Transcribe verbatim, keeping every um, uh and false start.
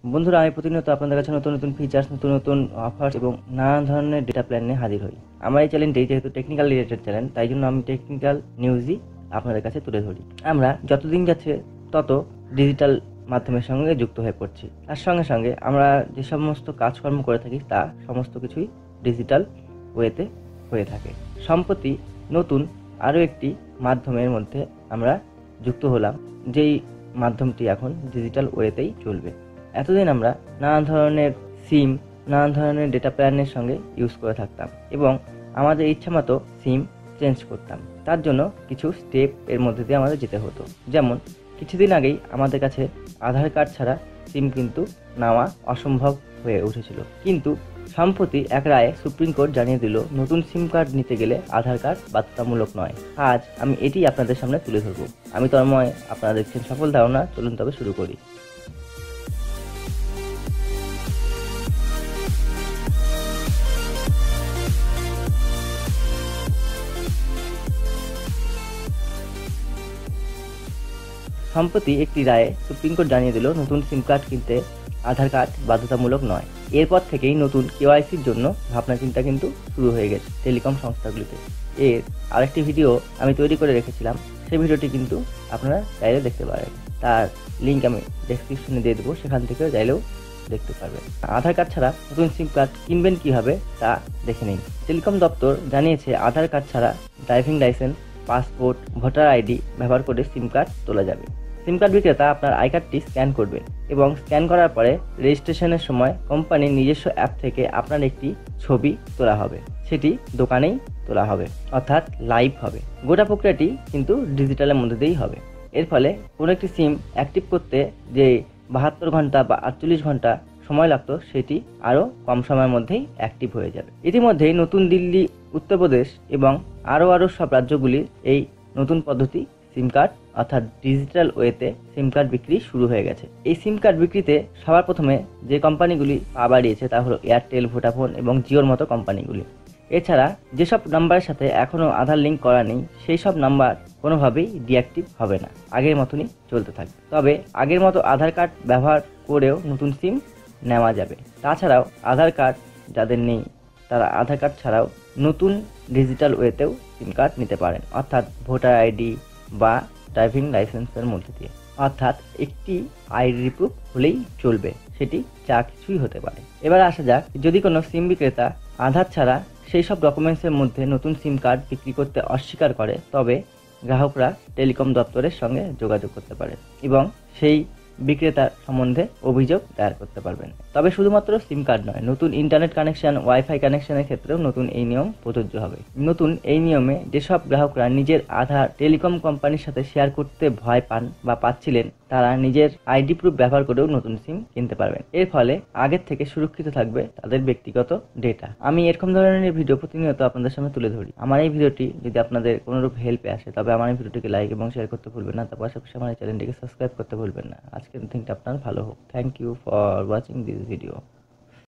বন্ধুরা, আমি প্রতিনিয়ত আপনাদের কাছে নতুন নতুন ফিচার্স, নতুন নতুন অফার্স এবং নানা ধরনের ডেটা প্ল্যান নিয়ে হাজির হই। আমার এই চ্যানেলটি যেহেতু টেকনিক্যাল রিলেটেড চ্যানেল, তাই জন্য আমি টেকনিক্যাল নিউজই আপনাদের কাছে তুলে ধরি। আমরা যতদিন যাচ্ছে তত ডিজিটাল মাধ্যমের সঙ্গে যুক্ত হয়ে পড়ছি। তার সঙ্গে সঙ্গে আমরা যে সমস্ত কাজকর্ম করে থাকি তা সমস্ত কিছুই ডিজিটাল ওয়েতে হয়ে থাকে। সম্প্রতি নতুন আরও একটি মাধ্যমের মধ্যে আমরা যুক্ত হলাম, যেই মাধ্যমটি এখন ডিজিটাল ওয়েতেই চলবে। এতদিন আমরা নানা ধরনের সিম, নানা ধরনের ডেটা প্ল্যানের সঙ্গে ইউজ করে থাকতাম এবং আমাদের ইচ্ছা মতো সিম চেঞ্জ করতাম। তার জন্য কিছু স্টেপ এর মধ্যে দিয়ে আমাদের যেতে হতো। যেমন কিছুদিন আগেই আমাদের কাছে আধার কার্ড ছাড়া সিম কিন্তু নেওয়া অসম্ভব হয়ে উঠেছিল, কিন্তু সম্প্রতি এক রায়ে সুপ্রিম কোর্ট জানিয়ে দিল নতুন সিম কার্ড নিতে গেলে আধার কার্ড বাধ্যতামূলক নয়। আজ আমি এটি আপনাদের সামনে তুলে ধরব। আমি তন্ময়, আপনারা দেখছেন সফল ধারণা। চলুন তবে শুরু করি। সম্প্রতি একটি রায়ে সুপ্রিম কোর্ট জানিয়ে দিল নতুন সিম কার্ড কিনতে আধার কার্ড বাধ্যতামূলক নয়। এরপর থেকেই নতুন কেওয়াইসির জন্য ভাবনা চিন্তা কিন্তু শুরু হয়ে গেছে টেলিকম সংস্থাগুলিতে। এর আরেকটি ভিডিও আমি তৈরি করে রেখেছিলাম, সেই ভিডিওটি কিন্তু আপনারা চাইলে দেখতে পারেন। তার লিঙ্ক আমি ডেসক্রিপশনে দিয়ে দেবো, সেখান থেকেও চাইলেও দেখতে পারবেন। আধার কার্ড ছাড়া নতুন সিম কার্ড কিনবেন কীভাবে তা দেখে নিন। টেলিকম দপ্তর জানিয়েছে আধার কার্ড ছাড়া driving licence, passport, voter ID ব্যবহার করে সিম কার্ড তোলা যাবে। সিম কার্ড বিক্রেতা আপনার আই কার্ডটি স্ক্যান করবেন এবং স্ক্যান করার পরে রেজিস্ট্রেশনের সময় কোম্পানির নিজস্ব অ্যাপ থেকে আপনার একটি ছবি তোলা হবে। সেটি দোকানেই তোলা হবে, অর্থাৎ লাইভ হবে। গোটা প্রক্রিয়াটি কিন্তু ডিজিটালের মধ্যে দিয়েই হবে। এর ফলে কোনো একটি সিম অ্যাক্টিভ করতে যে বাহাত্তর ঘন্টা বা আটচল্লিশ ঘন্টা সময় লাগতো, সেটি আরও কম সময়ের মধ্যেই অ্যাক্টিভ হয়ে যাবে। ইতিমধ্যেই নতুন দিল্লি, উত্তরপ্রদেশ এবং আরও আরও সব রাজ্যগুলির এই নতুন পদ্ধতি সিম কার্ড অর্থাৎ ডিজিটাল ওয়েতে সিম কার্ড বিক্রি শুরু হয়ে গেছে। এই সিম কার্ড বিক্রিতে সবার প্রথমে যে কোম্পানিগুলি পা বাড়িয়েছে তা হলো এয়ারটেল, ভোডাফোন এবং জিওর মতো কোম্পানিগুলি। এছাড়া যেসব নাম্বারের সাথে এখনও আধার লিঙ্ক করা নেই, সেই সব নাম্বার কোনোভাবেই ডিঅ্যাক্টিভ হবে না, আগের মতনই চলতে থাকবে। তবে আগের মতো আধার কার্ড ব্যবহার করেও নতুন সিম নেওয়া যাবে। তাছাড়াও আধার কার্ড যাদের নেই তারা আধার কার্ড ছাড়াও নতুন ডিজিটাল ওয়েতেও সিম কার্ড নিতে পারেন, অর্থাৎ ভোটার আইডি বা ড্রাইভিং লাইসেন্সের মধ্যে দিয়ে। অর্থাৎ একটি আইডি প্রুফ হলেই চলবে, সেটি যা কিছুই হতে পারে। এবার আসা যাক, যদি কোনো সিম বিক্রেতা আধার ছাড়া সেই সব ডকুমেন্টসের মধ্যে নতুন সিম কার্ড বিক্রি করতে অস্বীকার করে, তবে গ্রাহকরা টেলিকম দপ্তরের সঙ্গে যোগাযোগ করতে পারে এবং সেই বিক্রেতার সম্বন্ধে অভিযোগ দায়ের করতে পারবেন। তবে শুধুমাত্র সিম কার্ড নয়, নতুন ইন্টারনেট কানেকশন, ওয়াইফাই কানেকশনের ক্ষেত্রেও নতুন এই নিয়ম প্রযোজ্য হবে। নতুন এই নিয়মে যেসব গ্রাহকরা নিজের আধার টেলিকম কোম্পানির সাথে শেয়ার করতে ভয় পান বা পাচ্ছিলেন, তারা নিজের আইডি প্রুফ ব্যবহার করেও নতুন সিম কিনতে পারবেন। এর ফলে আগের থেকে সুরক্ষিত থাকবে তাদের ব্যক্তিগত ডেটা। আমি এরকম ধরনের ভিডিও প্রতিনিয়ত আপনাদের সামনে তুলে ধরি। আমার এই ভিডিওটি যদি আপনাদের কোনোরূপ হেল্পে আসে, তবে আমার এই ভিডিওটিকে লাইক এবং শেয়ার করতে ভুলবেন না। তার পাশাপাশি আমার এই চ্যানেলটিকে সাবস্ক্রাইব করতে ভুলবেন না। আজকের দিনটা আপনার ভালো হোক। Thank you for watching this video.